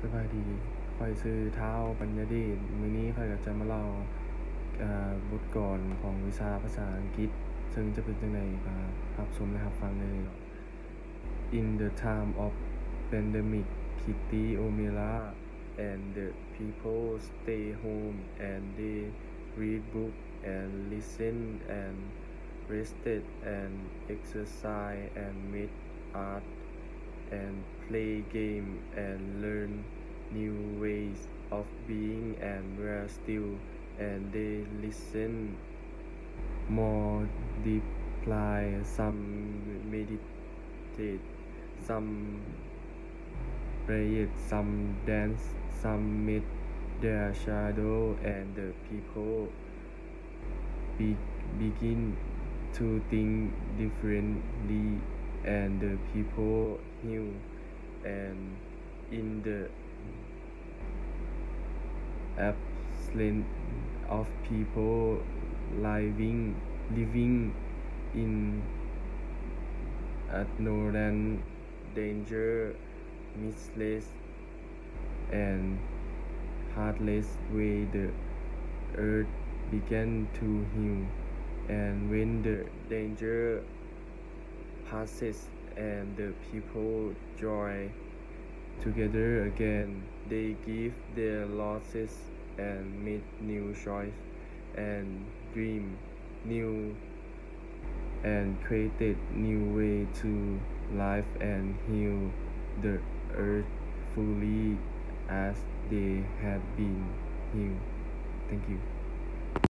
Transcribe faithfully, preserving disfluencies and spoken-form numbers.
สบายดีข้อยชื่อท้าวปัญญาเดชมื้อนี้ข้อยก็จะมาเล่าอ่าบทกลอนของวิชาภาษาอังกฤษซึ่งจะเป็นจั่งใดก็รับชมและรับฟังได้เลยเนาะ In the time of pandemic, Kitty O'Meara and the people stay home and they read book and listen and rested and exercise and made art and play game and learn new ways of being and were still and they listen more multiply some meditate some prayed some dance some made their shadow and the people be, begin to think differently and the people heal and in the absence of people living living in ignorance, danger, misless and heartless way the earth began to heal and when the danger passes and the people joy together again they give their losses and make new choice and dream new and created new way to live and heal the earth fully as they had been healed. Thank you.